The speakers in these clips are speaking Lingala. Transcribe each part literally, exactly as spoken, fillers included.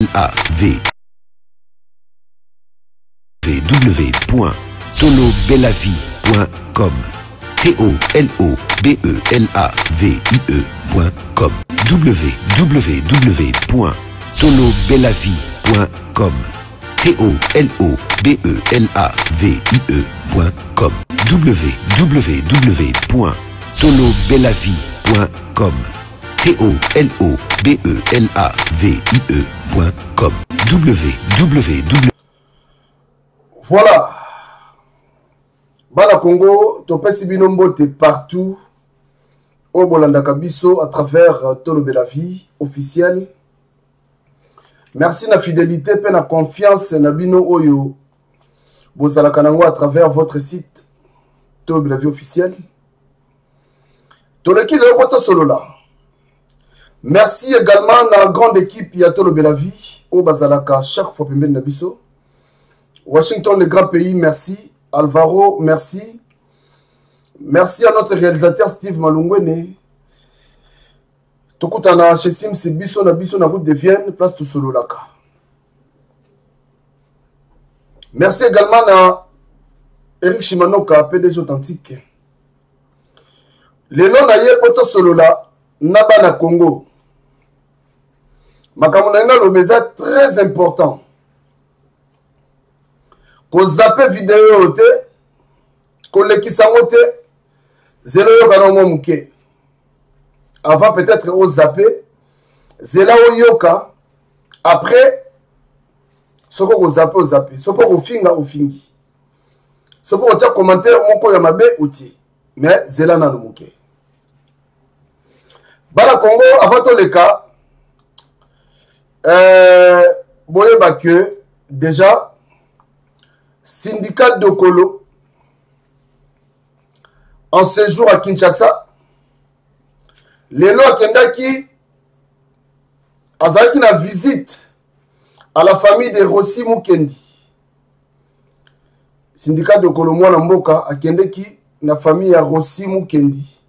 A V w point tolo bella vie point com T O L O B E L A V I E point com w w w point tolo bella vie point com T O L O B E L A V I E point com w w w point tolo bella vie point com T O L O B E L A V I E point com w w w Voilà. Bala Congo, topesi binombo te partout au Bolanda Kabiso à travers uh, Tolo Bella Vie officiel. Merci na fidélité pe na confiance na bino oyo bozala kanango à travers votre site Tolo Bella Vie officiel. Toleki le moto solo là. Merci également na grande équipe ya Tolo Bella Vie au bazalaka chaque fois pembeni na biso. Washington, le grand pays, merci. Alvaro, merci. Merci à notre réalisateur Steve Malungwene. Tokutana chez Sim, c'est Bisso na Bisso na route de Vienne, place tout solo laka. Merci également à Eric Shimanoka, P D G authentique. Le long na ye poto solo la, naba na Congo. Makamuna nga lobeza très important. Ko zappe vidéo te, ko lekisango te, zelo yo kanomo muke. Avant peut-être au zappe, zela o yoka, après, soko ko zappe o zappe, soko ko finga o fingi. Soko ko tia commentaire moko ya mabe outi, mais zela na no muke. Bala Congo, avant tout le cas, euh, boye ba que, déjà, syndicat Dokolo en séjour à Kinshasa. Lelo Akendaki azaki na visite à la famille de Rossi Mukendi. Syndicat Dokolo mwana mboka akendeki na famille ya Rossi Mukendi.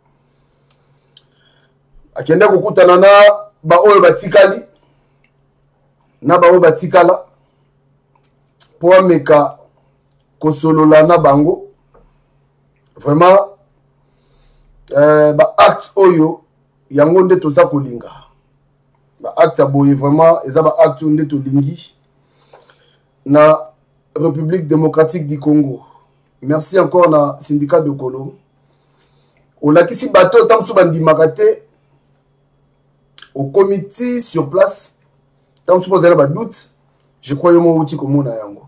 Akende kokutana na ba oyo batikali na ba oyo batikala. Pour ameka kosolola na bango vraiment euh, ba acte oyo yango nde toza kolinga ba acte aboye vraiment eza ba acte nde tolingi na République démocratique du Congo. Merci encore na syndicat de Kolo olakisi bato tamsu bandimaka te au comité sur place tamsu posera ba doute. Je crois que mon outil comme yango.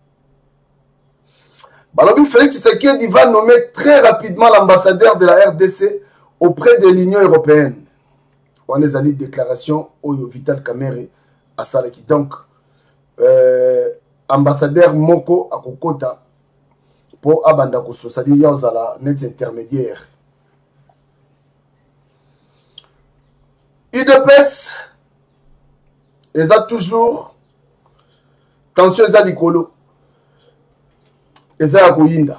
Balobi Félix Tshisekedi va nommer très rapidement l'ambassadeur de la R D C auprès de l'Union européenne. On a des déclarations Oyo Vital Kamerhe à Salaki. Donc, euh, ambassadeur Moko à Kokota pour Abanda Koso, c'est-à-dire Yaozala, net intermédiaire. I D P S, ils ont toujours tension eza likolo eza ya koyinda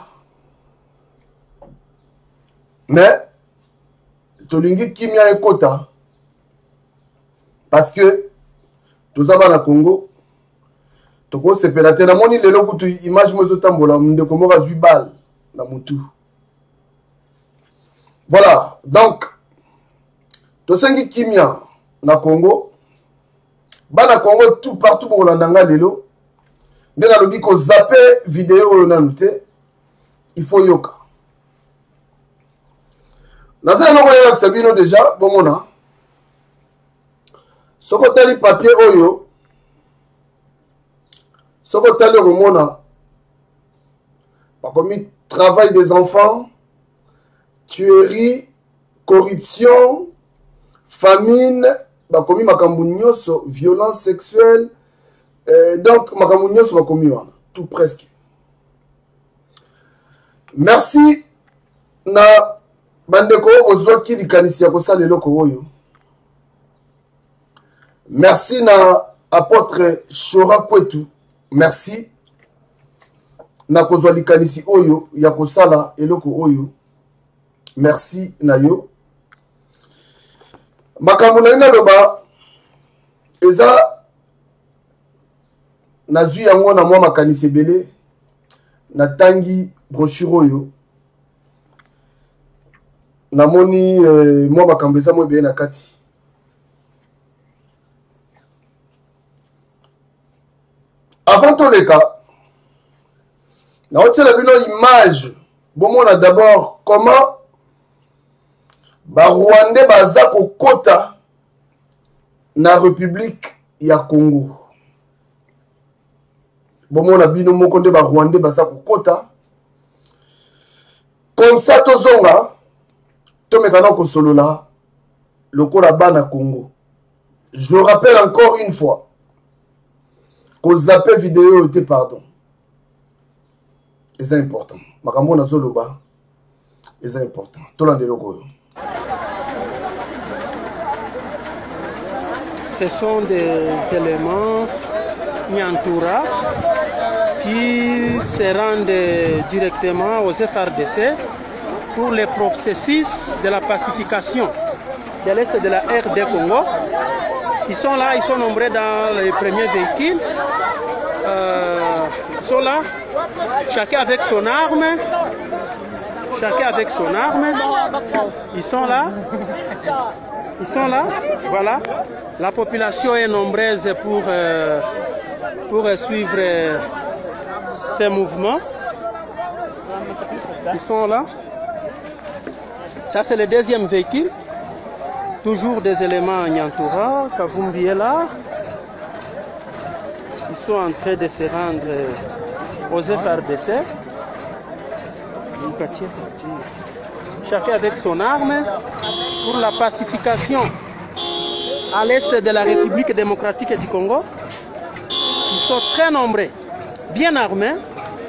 mais tolingi kimia ekota parce que toza bana Congo toko sepela te namoni lelo kutu image mo ezotambola ndeko moko azwi bal na mutu. Voilà, donc tosengi kimia na Congo bana Congo tout partout pour landanga lelo. Dès la logique qu'on zappe vidéo on a noté, il faut yoka. Dans un endroit où Sabino déjà, bon mon a. Ce côté les papiers oyo, ce côté le romona, pas commis travail des enfants, tuerie, corruption, famine, pas commis makambounioso, violence sexuelle. Euh, donc, Makamounio soit commis, tout presque. Merci na bandeko ozwaki likanisi ya kosala eloko oyo. Merci na apôtre Shora Kwetu. Merci na kozwa likanisi oyo ya kosala eloko oyo. Merci na yo. Makambo na loba eza nazui yango na mwa makanisi ebele natangi brochure oyo namoni euh, mwa makambo eza mwa ebele na kati. Avant toleka naotiela bino image bomona d'abord comment Barwandais baza kokota na République ya Congo. Bomona bino moko nde Barwandais baza kokota. Comme ça tozonga tomekana kosolola lokola bana Congo. Je rappelle encore une fois que zappé vidéo était pardon. Et c'est important. Makambo na zoloba. Et c'est important. Tolande lokoyo. Ce sont des éléments Nyantura qui se rendent directement aux F R D C pour le processus de la pacification de l'Est de la R D Congo. Ils sont là, ils sont nombreux dans les premiers véhicules. Euh, ils sont là, chacun avec son arme. Chacun avec son arme. Ils sont là. Ils sont là, voilà. La population est nombreuse pour, euh, pour suivre euh, ces mouvements. Ils sont là. Ça, c'est le deuxième véhicule. Toujours des éléments Nyantura. Kavumbi est là. Ils sont en train de se rendre aux F R D C. Chacun avec son arme pour la pacification à l'est de la République démocratique du Congo. Ils sont très nombreux, bien armés.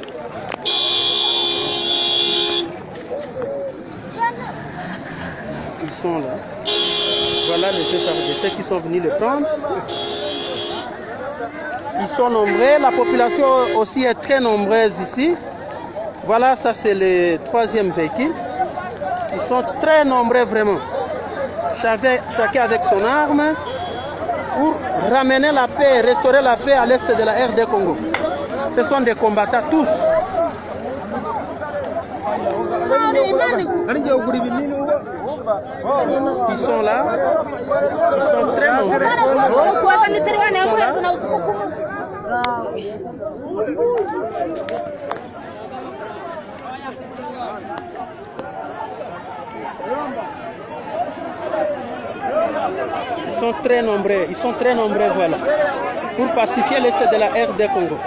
Ils sont là. Voilà les F R D C qui sont venus le prendre. Ils sont nombreux, la population aussi est très nombreuse ici. Voilà, ça c'est le troisième véhicule. Ils sont très nombreux vraiment. Chacun, chacun avec son arme pour ramener la paix, restaurer la paix à l'est de la R D Congo. Ce sont des combattants tous. Ils sont là. Ils sont très nombreux. Ils sont là. Ils sont très nombreux, ils sont très nombreux, voilà, pour pacifier l'est de la R D Congo.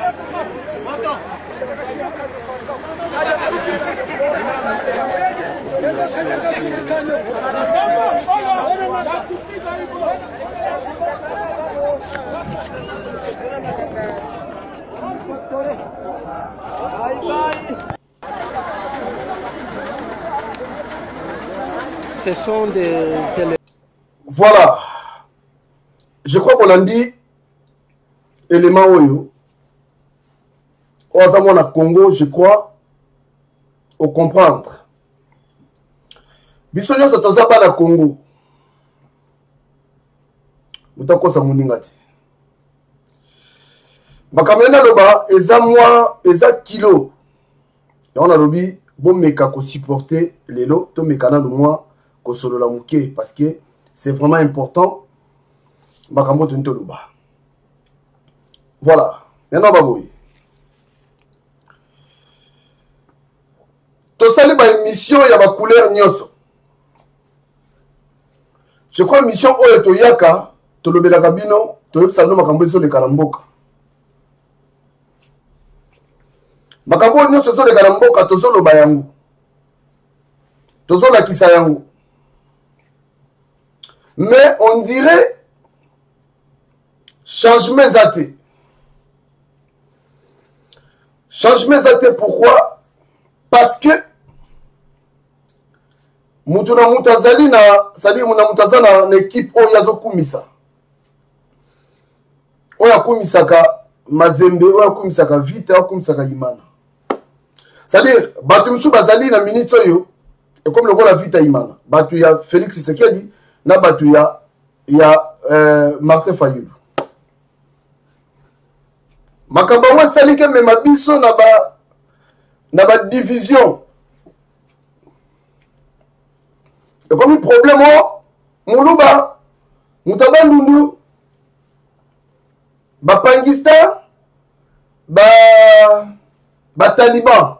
Ce sont des éléments. Voilà. Je crois qu'on a dit élément oyo. Au Zamona Congo, je crois, au comprendre. Bisonyo sa toza pa na Congo. Mutako sa muningati. Bakamena loba eza moi eza kilo. Et on a lobi bon meka ko supporter lelo to mekana de moi ko solo la muke parce que c'est vraiment important. Bakambo tunto loba. Voilà. Yana baboy. Tosali ba émission ya ba couleur nyoso. Je crois mission oyo to yaka to lobela kabino to yebisa no makambo eso le karamboka. Makambo nyoso so le karamboka to zo loba yango. To zo la kisa yango. Mais on dirait changement zaté. Changement zaté pourquoi? Parce que Mutuna mutazali na sali muna mutazana na équipe o yazo kumisa. O ya kumisaka Mazembe, o ya kumisaka Vita, o ya kumisaka Imana. C'est-à-dire batu msu bazali na minute yo et comme le gars la Vita Imana. Batu ya Félix Tshisekedi na batu ya ya euh, Martin Fayulu. makambo yango esaliki emema biso na ba na ba division ekomi problème o muluba moto abandundu bapangista ba bataliban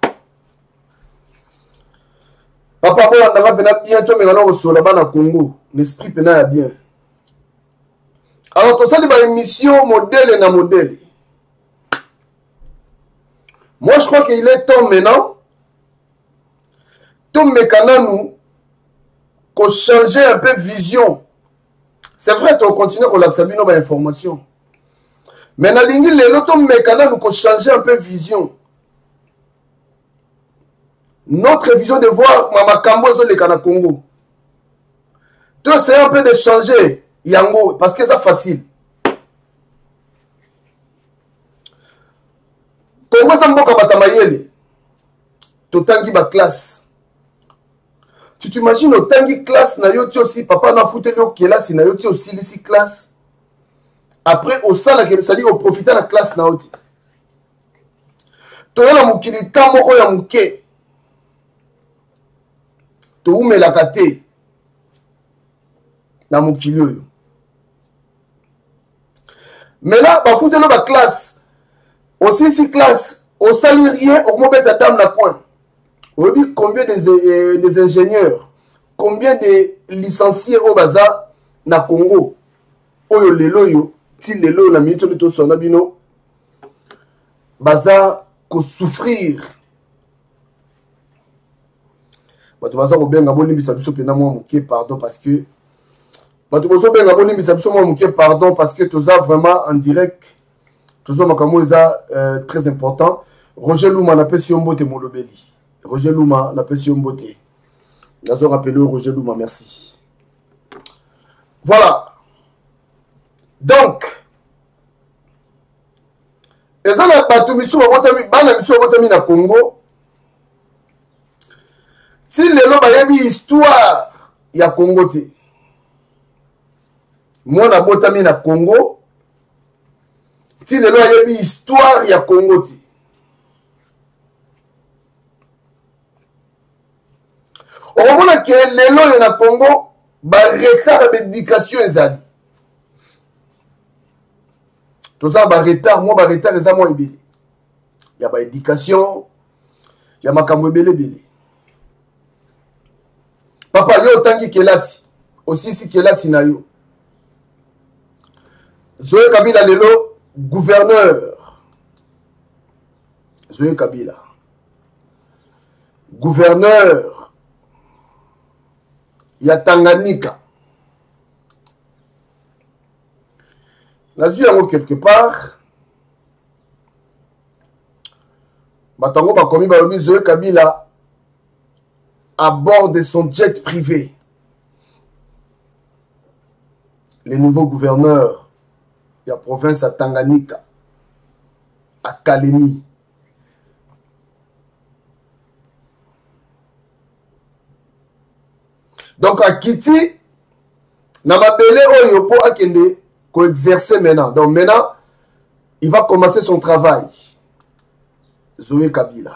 papa bolandanga mpena bientôt mekana kosola bana Congo l'esprit mpena ya bien. Alors tosali baémission modèle na modèle. Moi je crois qu'il est temps maintenant tout mekana nous qu'on changer un peu vision. C'est vrai qu'on continue qu'on l'accepte nos informations. Mais na lingi lelo tout mekana nous qu'on changer un peu vision. Notre vision de voir Mama Kambo le Kana Congo. Tout c'est un peu de changer Yango parce que c'est facile. Congo ça mboka batamayele. Totangi ba classe. Tu t'imagines otangi classe na yo aussi papa na fouté le classe na yo aussi ici classe. Après au sala que ça dit au profiter la classe na oti. To yana mukili tamoko ya muke. To umelaka te na mokili oyo. Mais là bafutelo ba classe aussi si classe au sali rien au mobeta dame na coin. Obi combien des, euh, des ingénieurs, combien de licenciés au baza na Congo oyo lelo yo ti lelo na minute to sona bino baza ko souffrir. Bato baza ko benga bolimbisa biso pena mwa muke pardon parce que bato bazo benga bolimbisa biso mwa muke pardon parce que toza vraiment en direct tozo makambo eza euh, très important. Roger Luma na pesi mbote molobeli. Roger Luma na pesi mbote. Nazo rappeler Roger Luma, merci. Voilà. Donc ezana bato misu babotami bana misu babotami na Congo. Si lelo bayebi histoire ya Congo te. Mwana botami na Congo. Si lelo bayebi histoire ya Congo te. On mona ke lelo yo na Congo ba retard d'éducation ezali. Tout ça ba retard, moi ba retard eza mo ebele. Ya ba éducation, ya makambo ebele ebele. Papa, yo tangi kelasi. Aussi si kelasi na yo. Zoé Kabila lelo, gouverneur. Zoé Kabila. Gouverneur. Ya Tanganyika. Nazu yango quelque part. Batango bakomi balobi Zoé Kabila à bord de son jet privé. Le nouveau gouverneur de la province à Tanganyika, à Kalemi. Donc à Kiti, Namabele Oyopo Akende, qu'on exercer maintenant. Donc maintenant, il va commencer son travail. Zoé Kabila.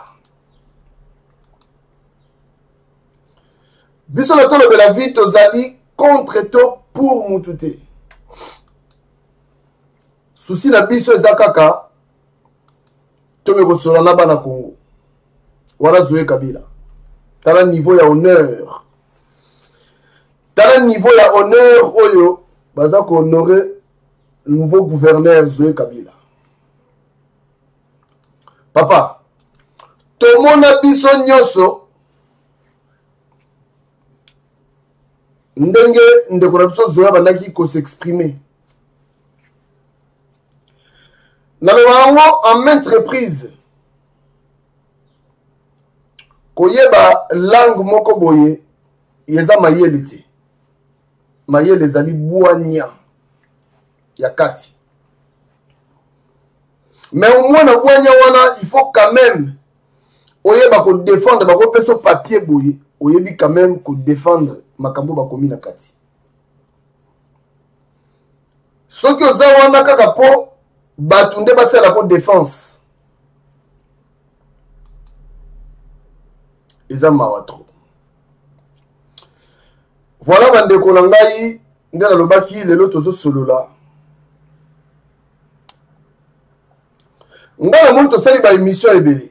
Biso na tolo de la vie tozali contre to pour mutute. Souci na biso ezakaka to me kosola na bana Congo. Wala Zoé Kabila. Tala niveau ya honneur. Tala niveau ya honneur oyo baza ko honorer le nouveau gouverneur Zoé Kabila. Papa, tomona biso nyoso ndenge ndeko na biso Zoé bandaki ko s'exprimer. Nalobango en maintes reprises koyeba langue moko boye yeza mayele te. Mayele ezali bwanya ya kati. Mais au moins na bwanya wana il faut quand même oyeba ko défendre bako peso papier boye oyebi quand même ko défendre makambo bakomi na kati. Soki oza wana kaka po batunde basala ko défense eza mawa trop. Voilà bandeko na ngai nde nalobaki lelo tozosolola nga na moni tosali ba émission ebele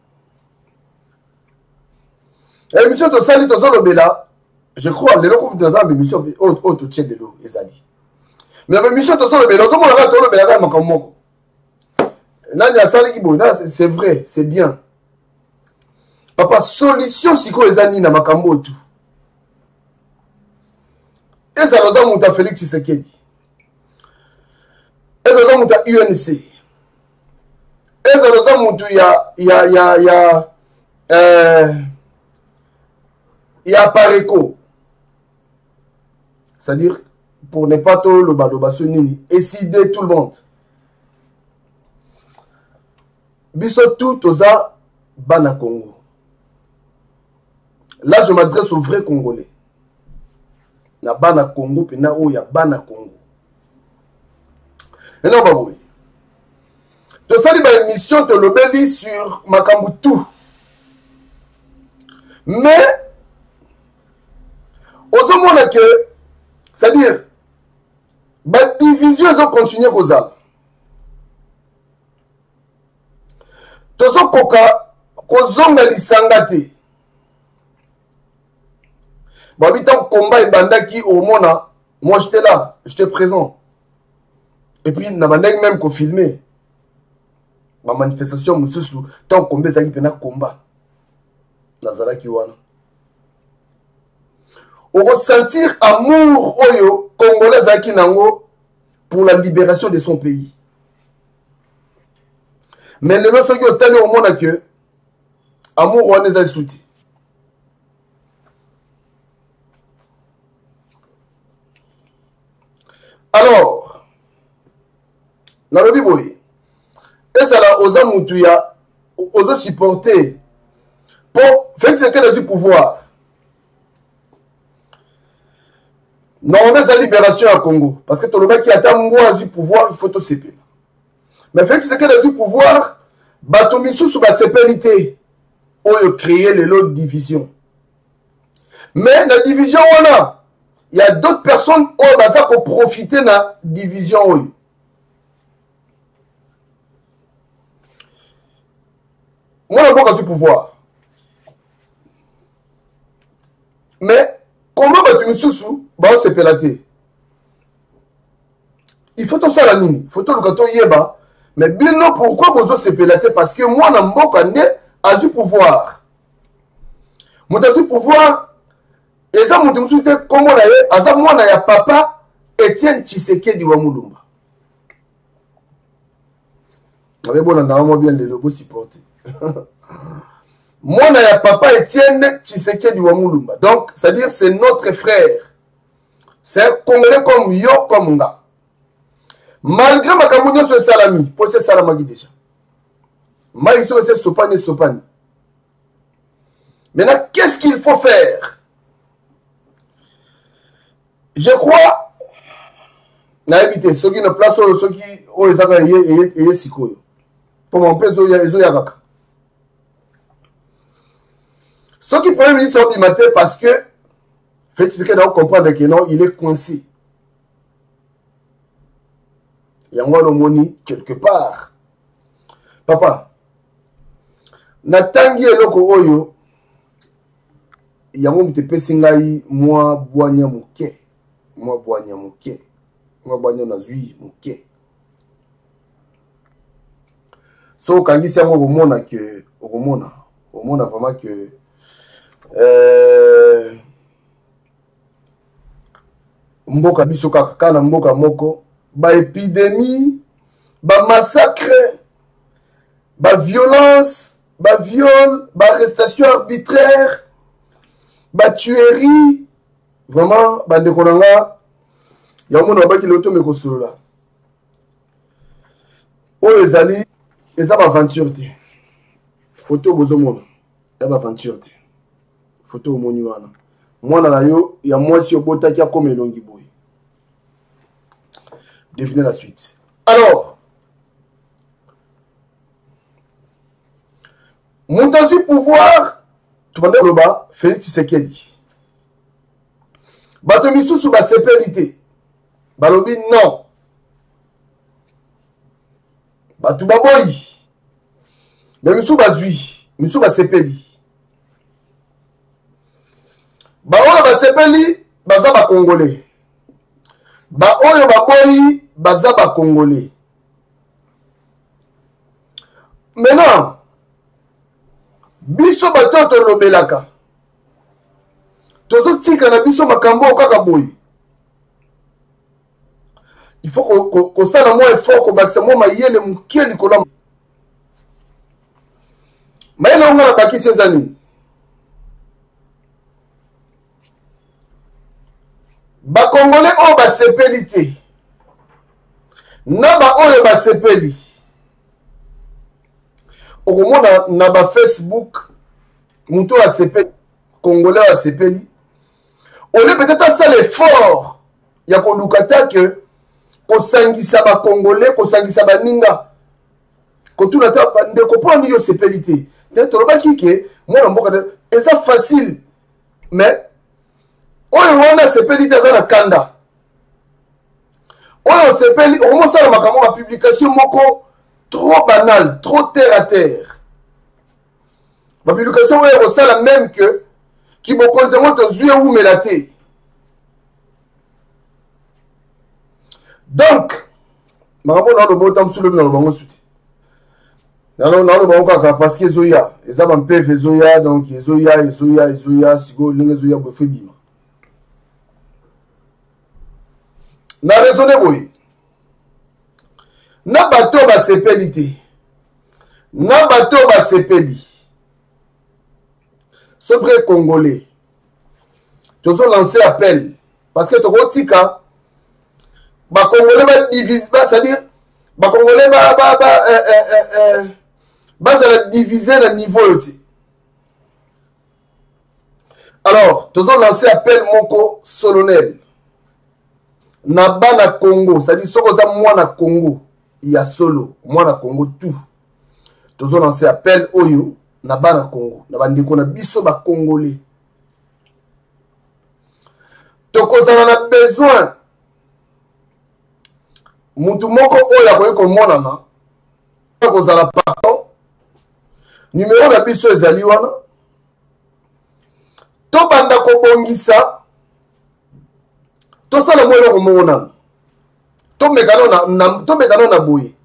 émission tosali tozolobela je crois lelo ko toza ba émission oyo totie lelo ezali mais ba émission tozolobela ozomona kaka tolobela kaka makambo moko nani asalaki boye c'est vrai c'est bien papa solution sikoyo eza nini na makambo oyo tu ezala oza moto ya Félix Tshisekedi ezala oza moto ya U N C ezala oza moto ya ya ya ya euh, ya Pareco, c'est-à-dire pour ne pas tout le baloba nini décider tout le monde biso tout toza bana Congo. Là je m'adresse aux vrais Congolais na bana Congo pe na o ya bana Congo et non baboui to sali ba émission to lobeli sur makambu tout mais ozomona que c'est-à-dire ba division zo continuer kozala tozo koka kozonga lisanga te babi tant combat et bandaki au mona moi j'étais là j'étais présent et puis na bandaki même ko filmer ma manifestation mususu tant combat zaki pena combat nazalaki wana on ressentir amour oyo congolais zaki nango pour la libération de son pays mais le lorsque au tali au mona que amour wana ezali souti. Alors, na lobi boye, ezala oza mutu ya oza supporter pour faire ce qu'elle a du pouvoir. Normalement, c'est la libération à Congo. Parce que tout le monde qui attend moi du pouvoir, il faut tout séparer. Mais fait que ce qu'elle a du pouvoir, batomisu sous la séparité, ou créer les lots de division. Mais la division, on a. Il y a d'autres personnes qui ont profité de la division. Moi, je n'ai pas le pouvoir. Mais, comment tu me sous c'est pélaté. Il faut tout ça la nuit. Il faut tout le gâteau yeba. Mais bien non, pourquoi vous c'est pélaté? Parce que moi, je n'ai pas le pouvoir. Moi, je le pouvoir. Et ça, je me suis dit, comment on a eu, moi, on papa Étienne Tshisekedi wa Mulumba. Mais bon, on a bien les logos supportés. Moi, on a papa Étienne Tshisekedi wa Mulumba. Donc, c'est-à-dire, c'est notre frère. C'est un Congolais comme yo, comme nga. Malgré ma camouflage sur salami, pour ce salamagi déjà. Ma ici, c'est sopani, sopani. Maintenant, qu'est-ce qu'il faut faire? Je crois, na évité ceux qui ne placent ceux qui ont les amis et et sikoyo. Pour mon pèse ils ont yagaka. Ceux qui premier ministre ont bimaté parce que fait ce que doit comprendre que non, il est coincé. Il y a un moni quelque part. Papa, natangi eloko oyo. Il y a un petit peu singai moi boanya muke. Moi boanya muke. Moi boanya nazui muke. So quand il s'y a au monde que au monde au monde vraiment que euh mboka biso kaka na mboka moko ba épidémie ba massacre ba violence ba viol ba arrestation arbitraire ba tuerie vraiment bande konanga ya mona ba ki loto me kosolola o ezali eza ba aventure te photo bozomona ya ba aventure te photo omoni wana mwana na yo ya mwasi obotaki akoma elongi boye. Devinez la suite. Alors Moutazi pouvoir, tu vas dire le bas, Félix Tshisekedi. Bato misusu ba sepelité. Balobi non. Bato baboyi. Mais misusu bazui, misusu ba sepeli. Ba oyo ba sepeli, baza ba congolais. Ba oyo baboyi, baza ba congolais. Maintenant, biso bato tolobelaka. Tozo tika na biso makambo kaka boyi. Il faut que ça na moi effort ko bakisa moi mayele mukie likolo. Mayele on na baki ces années. Ba congolais o ba sepelité. Na ba oyo ba sepeli. Okomona na ba Facebook muto a sepeli congolais a sepeli. On est peut-être ça l'effort. Il y a qu'on nous kata que ko sangisa ba congolais, ko sangisa ba ninga. Ko tout nata de comprendre yo sepelité. Donc to ba kike, moi na mboka et ça facile. Mais oyo wana sepelité za na kanda. Oyo sepeli, au moins ça na makambo ba publication moko trop banal, trop terre à terre. Ma publication oyo ça la même que qui me concerne to zuye ou melaté. Donc, makambo na lo botam sous le na lo bango suti. Na lo na lo bango kaka parce que zoya, eza ba mpeve zoya donc zoya zoya zoya sigo linga zoya bo febima. Na raisonner boy. Na bato ba sepelité. Na bato ba sepeli. Sobre congolais. Tozo lancer appel parce que toko tika ba congolais ba divise ba c'est-à-dire ba congolais ba ba ba euh euh euh ba ça la diviser le niveau yote. Alors, tozo lancer appel moko solennel. Na bana Congo, c'est-à-dire soko za mwana Congo, il y a solo, mwana Congo tout. Tozo lancer appel oyo na bana Congo, na bandeko na biso ba congolais. Tokozana na besoin mutu moko oyo akoki komonana akozala pardon numéro na biso ezali wana tobanda kobongisa tosala mo eloko moko nano tomekano na boye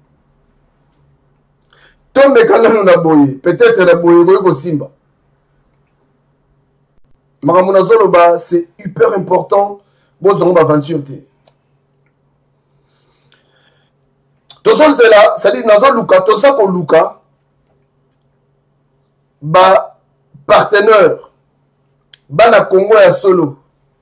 tomekano na boye peut-être na boye koki kosimba makambo nazoloba c'est hyper important bozongo baventure te tozolzela c'est-à-dire nazoluka toza koluka ba partenaire bana Congo ya solo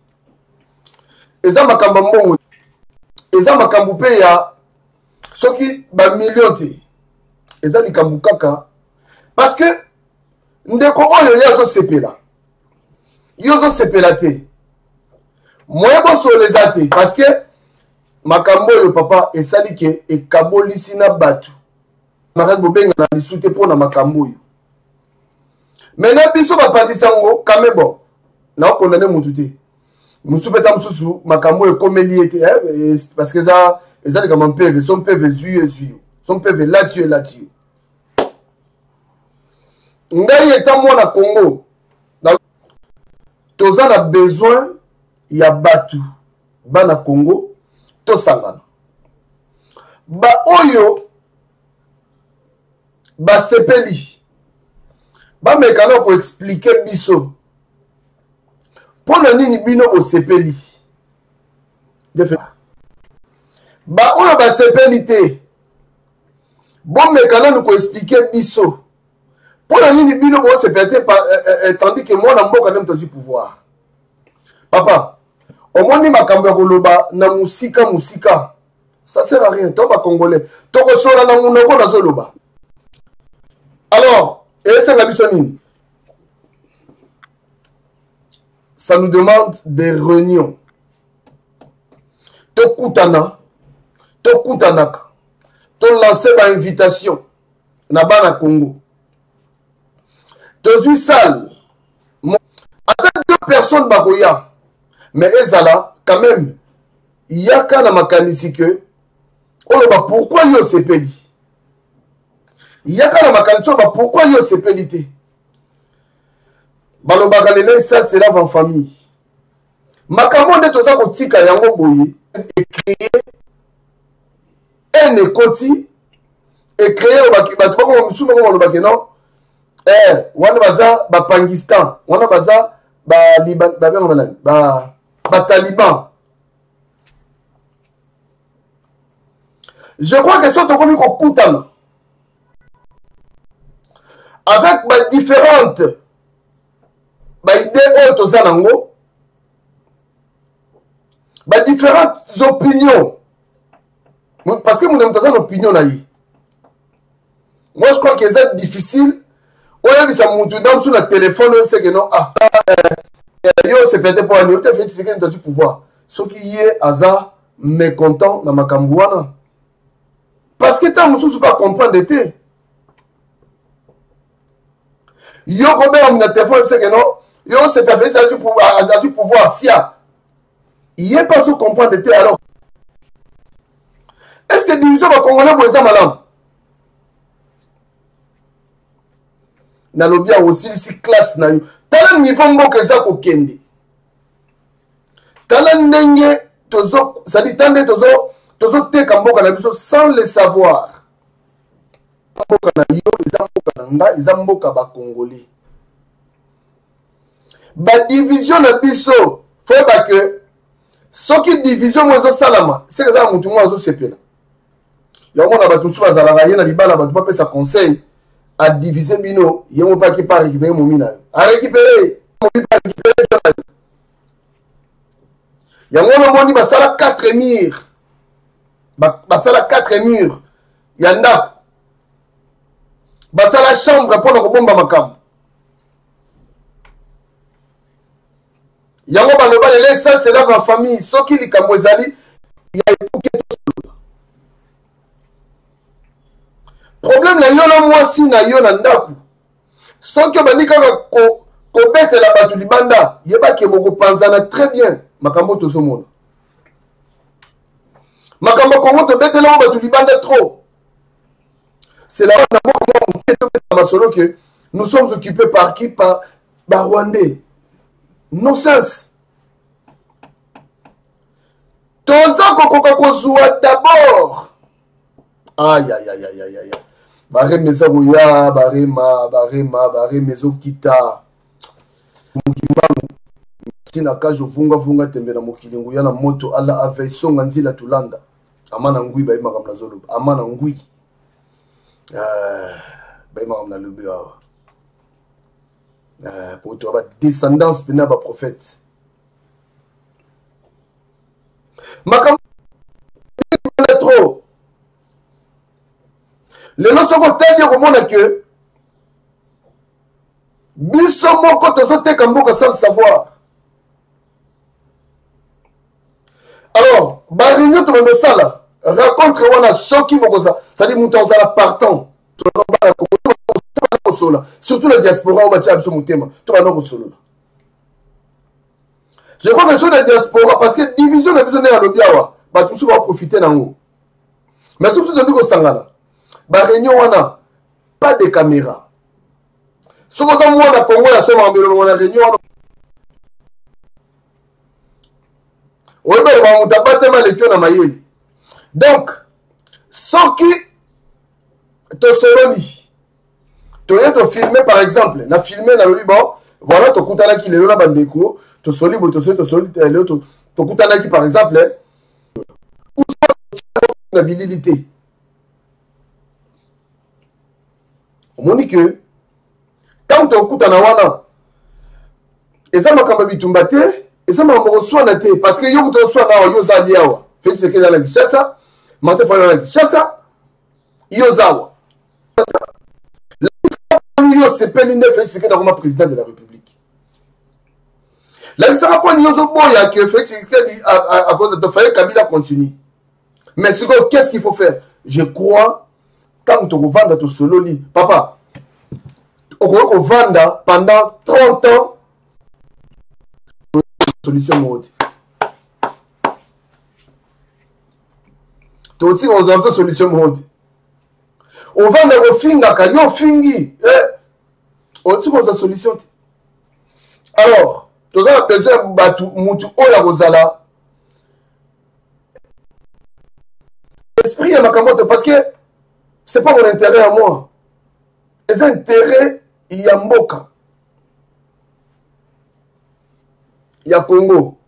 eza makambo mbongo eza makambo pe ya soki ba million te eza likambo kaka parce que ndeko oyo yazo sepela yozo sepela te moye boso les ate parce que makambo yo papa esali ke ekabolisi na batu makaki bobenga na lisute pona makambo yo maintenant biso bapatisa ngo kame bon na okondane mutu te musu peta mususu makambo ekomeli ete eh, parce que ça eza likambo mpeve son mpeve zuyo zuyo son mpeve latuyo latuyo ngai eta mwana Congo toza na besoin ya batu bana Congo tosangana ba oyo ba sepeli ba mekano ko expliquer biso pona nini bino bo sepeli ba oyo ba sepeli te bon mekano ko expliquer biso pona nini bino bo sepeli te tandis que moi na mboka nem tozi pouvoir papa omoni makambo ya koloba na musika musika ça sert à rien to ba congolais to ko sola na munoko na zoloba alors et c'est la biso nini ça nous demande des réunions to kutana to kutanaka to lancer ba invitation na bana Congo tozwi salle ata deux personnes bakoya mais ezala quand même yaka na makanisi que oloba pourquoi yo sepeli yaka na makanisi oloba pourquoi yo sepeli te balobaka lelo salle c'est là en famille makambo nde toza kotika yango boye ecréer un ekoti ecréer bato bako mosusu bako balobaki non eh wana baza bapangistan wana baza baliban babenga banani ba bataliban. Je crois que soki tokomi kokutana avec ba différentes ba idée oyo toza nango ba différentes opinions parce que mon toza na opinion na ye. Moi je crois que c'est difficile oyebisa mutu dans sur le téléphone c'est que non ah yo c'est peut-être pour nous peut-être c'est que tu pouvoir ce qui est hasard mécontent na makambo wana parce que tant mususu pas comprendre te yo ko be na téléphone c'est que non yo c'est peut-être ça sur pouvoir sur pouvoir sia il est pas se comprendre te alors est-ce que division va congolais pour ça malam na lobia aussi si classe na yo tala niveau mboka za ko kende tala ndenge tozo ça dit tande tozo tozo teka mboka na biso sans le savoir mboka na yo eza mboka na nga eza mboka ba congolais ba division na biso faut ba que soki division mozo salama c'est que ça mutu mozo sepela ya mona ba tusu bazala ye na libala ba tu pesa conseil à diviser bino yemo pas qui pas récupérer mon mina à récupérer mon pas récupérer yango na moni basala quatre murs basala quatre murs yanda basala chambre pour ko bomba makambo yango baloba les salles c'est là en famille soki likambo ezali ya epuke to problème na yo na mwasi na yo na ndaku soki obandi kaka kobetela bato libanda yebaki bokopanzana très bien makambo tozomona makambo kongo tobetelango bato libanda trop c'est là masolo que nous sommes occupés par qui par barwandais non sens toza kokoka kozwa d'abord aïe aïe aïe aïe aïe aïe bare meza koya barema barema bare mezo kita mokimbangu sina kajo vunga vunga tembe na mokilingu ya na moto ala ave songa nzila tulanda amana ngui ba imaka mna zoloba amana ngui euh ba imaka mna lobe awa euh pour toi ba descendance pena ba prophète makam trop le no soko tende komona que biso moko tozoteka mboka sans le savoir. Alors ba réunion to me sala rencontre wana soki bokoza ça dit muto zala partant surtout la diaspora au batia biso mutema to ba noko solo. Je crois que sur la diaspora parce que division na biso na lobiawa ba tout va profiter nango mais surtout de ndiko sangana ba réunion wana pas de caméra soko za mwana Congo ya soma mbelo mwana réunion wana obe ba mutabate malekio na mayeli donc soki to sololi to yeto filmer par exemple na filmer na lobi bon voilà to kutana ki lelo na bandeko to soli bo to soli to soli lelo to to kutana ki par exemple ou la habilité omoni que tant to kutana wana eza makamba bitumba te eza mambo swana te parce que yo to swana yo za liawa fait ce que dans la Kinshasa mate fa dans la Kinshasa yo zawa yo c'est pas l'une fait ce que dans le président de la République la sera pas yo zo boya que fait ce que à cause de faire Kabila continue mais qu'est-ce qu'il faut faire je crois tant que tu vendre ton solo lit papa okoki kovanda pendant trente ans solution moko te totika ozwa solution moko te ovanda kofingaka yo ofingi otika ozwa solution te. Alors toza na besoin bato mutu oyo akozala esprit ya makambo te parce que c'est pas mon intérêt à moi, c'est intérêt ya mboka ya Congo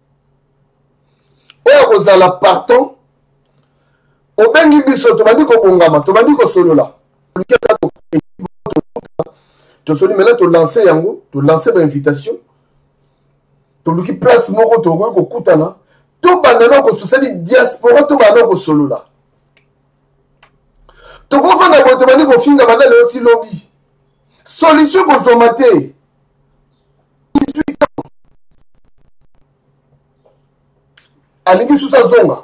oyo akozala partant obengi biso tobandi kobongama tobandi kosolola tosoli maintenant tolanse yango tolanse bainvitation toluki place moko tokoki kokutana tobandana kososali diaspora tobandana kosolola tokovanda boye tobandi kofinga banda leo ti lobi solution kozwama te dix-huit ans alingi susu azonga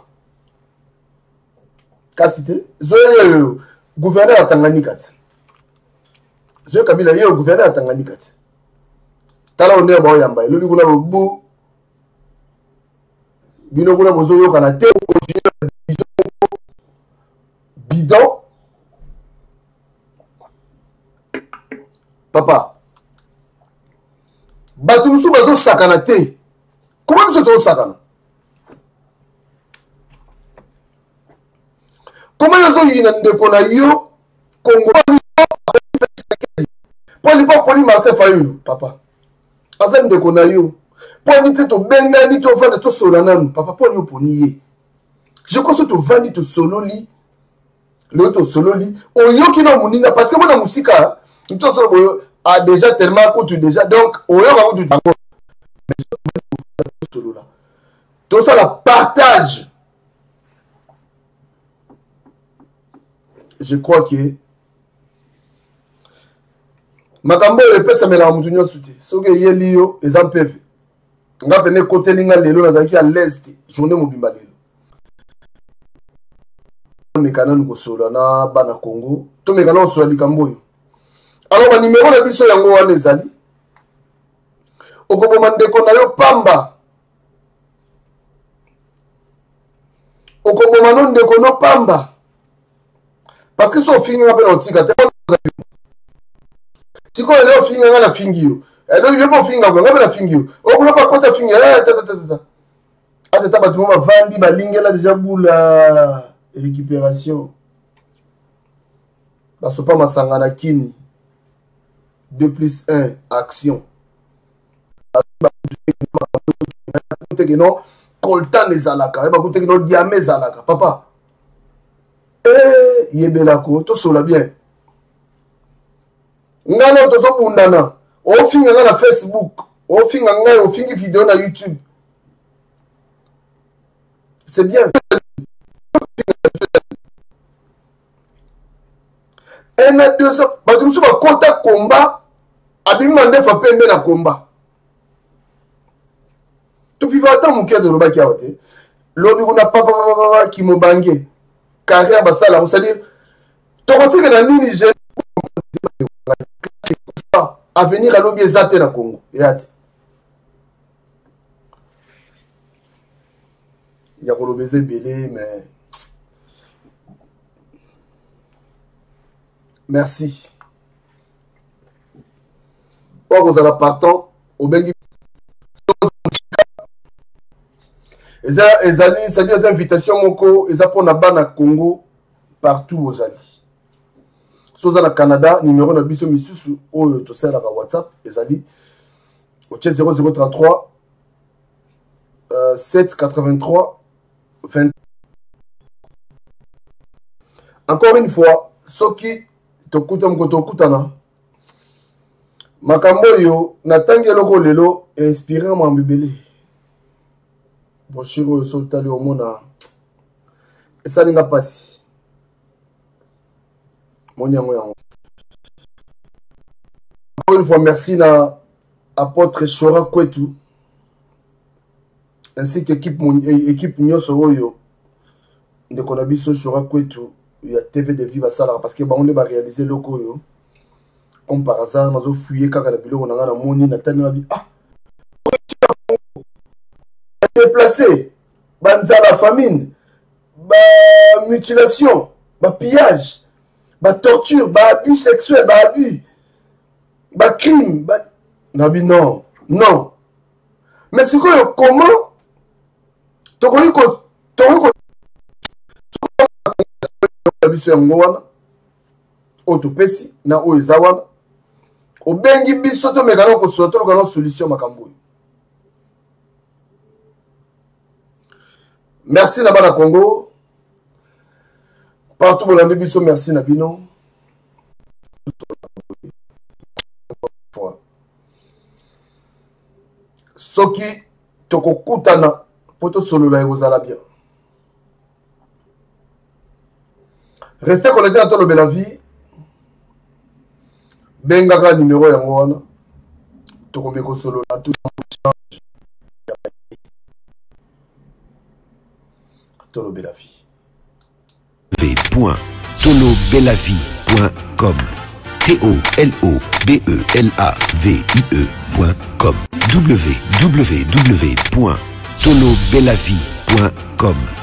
kasi te zoyo gouverneur ya Tanganyika te zoyo Kabila ye gouverneur ya Tanganyika te tala onde baoyamba elobi kuna bobu bino kuna bozoyokana te continue bidon papa bato mosusu bazosakana te koma biso tozosakana koma yo ozoyina ndeko na yo kongo mpo lipo poli Martin Fayulu papa aza ndeko na yo mpo ni te tobengani tovanda tosolola nanu papa mpo ni oponi ye je koso tovandi tosololi leo tosololi oyoki na moninga parce que mona musika tosolo boyo a déjà tellement kutu déjà donc oyoka kutu tango tosolola tosala partage. Je crois que makambo epesamela mutu nyonso te soki eyeli yo eza mpeve nga pene kotelinga lelo nazalaki à l'est journée mobimba lelo tomekana nikosolola na bana Congo tomekana kosola likambo oyo. Alors banimero na biso yango wana ezali okoboma ndeko na yo pamba okoboma no ndeko no pamba parce que so finga nga pe na otika te tiko ele finga nga na fingi yo ele yo po finga nga pe na fingi yo okuna pa kota finga ta ta ta ta ate ta batu ba vandi ba lingela déjà bula récupération baso pa masanga na kini deux plus un action non coltan ezalaka ba kote no diamé ezalaka papa eh yebelako to sola bien ngana to so bundana o finga na Facebook o finga ngai o fingi vidéo na YouTube c'est bien un à deux ans ba tu ba kota combat abima ndefa pembe na combat tu vivre tant mon cœur de roba qui a voté lobi kuna papa papa qui mo bangé carrière basala c'est à dire to continue na nini je avenir à lobi ezate na Congo yati il y a kolobeze belé mais merci pour vous allez partant au bengi eza ezali c'est-à-dire les invitations moko eza pour na bana Congo partout aux ali soza na Canada numéro na biso misusu oyo to sala ka WhatsApp ezali au zéro zéro trente-trois euh, sept quatre-vingt-trois vingt. Encore une fois soki tokuta mko tokutana makambo yo natangi eloko lelo inspiré mo mbebele boshiro yo sotali omona esalinga pasi monyango yango. Encore une fois merci na apôtre Chora Kwetu ainsi que équipe équipe nyonso oyo ndeko na biso Chora Kwetu ya T V de Viva Sala parce que ba on va réaliser loko yo comme par hasard nazo fouiller kaka na biloko na nga na moni na tani bi ah déplacé banza la famine ba mutilation ba pillage ba torture ba abus sexuel ba abus ba crime ba nabi non non mais c'est quoi comment tokoni ko tokoni ko biso yango wana otopesi na oyo eza wana obengi biso tomekana kosola tolokana solution makambo oyo. Merci na bana Congo partout bolandi biso, merci na bino soki tokokutana po tosolola ekozala bien. Restez connectés à Tolo Bella Vie. Bengaka numéro yango wana. Tokomeko solo la tout change. Tolo Bella Vie. w point tolo bella vie point com T O L O B E L A V I E point com w w w point tolo bella vie point com